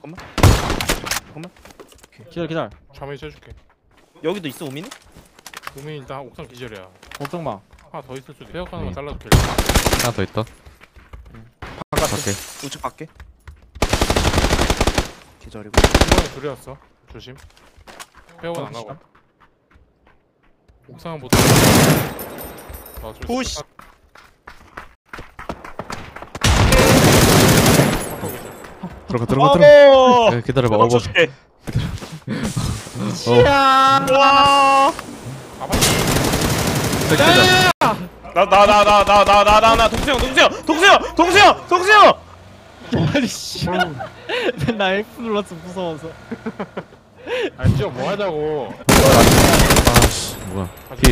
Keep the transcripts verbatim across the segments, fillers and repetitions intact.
잠깐만. 잠깐만. 기다려 기다려. 좌면이 쳐줄게. 여기도 있어 우민이? 우민이 일단 옥상 기절이야. 걱정 마. 하나 더 있을 수도. 페어가는 거 음. 잘라도 될. 하나 더 있다. 바깥에. 밖에. 우측 밖에. 기절이고. 중간에 둘이 왔어. 조심. 페어건 안 가고. 옥상은 못. 아, 저기 오씨. 사- 바꿔 기절. 들어가 들어가 들어가. 어머. 야, 기다려봐. 어버. 멈춰줄게. 어. 와. 뺏기자. 나 나 나 나 나 나 나 나 나 동수형 동수형 동수형 동수형 동수형. 아니 씨. 나 F 눌렀어 무서워서. 아니 진짜 뭐 하자고. 아씨 뭐야. 피.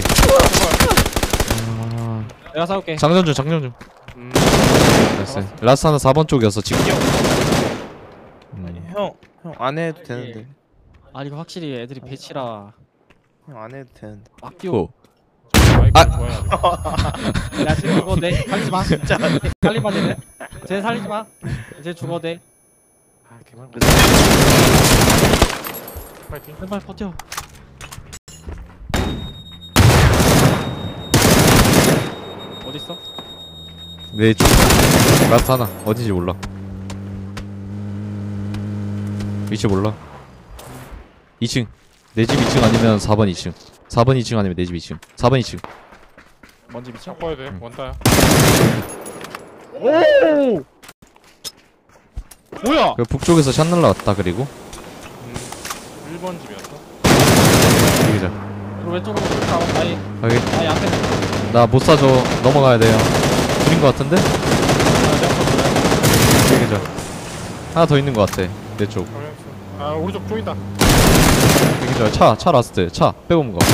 아. 내가 사올게. 장전 중 장전 중. 음. 됐어. 라스 하나 사 번 쪽이었어 지금. 음. 형 형 안 해도 되는데. 아 이거 확실히 애들이 배치라. 형 안 해도 되는데. 막 뛰고. 마이크 아. 좋아야 돼. 야 지금 죽어도 돼. 살리지 마. 진짜. 살리지 마 쟤네. 쟤 살리지 마. 쟤 죽어도 돼. 아 개만. 파이팅. 제발 버텨. 어딨어? 내 쪽. 라스 하나 어딘지 몰라. 위치 몰라. 이 층. 내 집 이 층 아니면 사 번 이 층. 사 번 이 층 아니면 내 집 이 층. 사 번 이 층. 먼지 미쳐? 바꿔야 돼. 응. 원따야. 오! 뭐야? 그 북쪽에서 샷 날라왔다. 그리고 음. 일 번 집이었어. 여기자. 그리고 왼쪽으로 가. 아이 여기. 아이 앞에. 나 못 사줘. 넘어가야 돼요. 둘인 것 같은데? 여기자. 하나 더 있는 것 같아. 내 쪽. 정했어. 아 오른쪽 쪼이다. 여기자. 차, 차 라스트. 차 빼고온 거.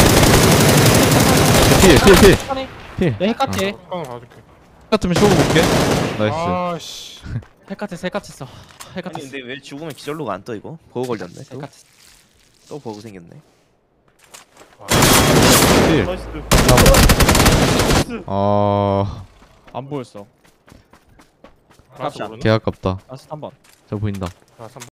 피해, 피해, 피해. 하네. 피해. 내 핵같이. 뚜껑을 봐줄게. 같으면 쇼고 볼게. 나이스. 아씨. 핵같이 핵같이 써. 아니 핵같이. 근데 왜 죽으면 기절로가 안 떠 이거? 버그 걸렸네. 또, 핵같이. 또 버그 생겼네. 필. 나이스. 아, 안 보였어. 라스 깝다. 모르나? 개 아깝다. 라스트 한 번. 저 보인다. 라스 한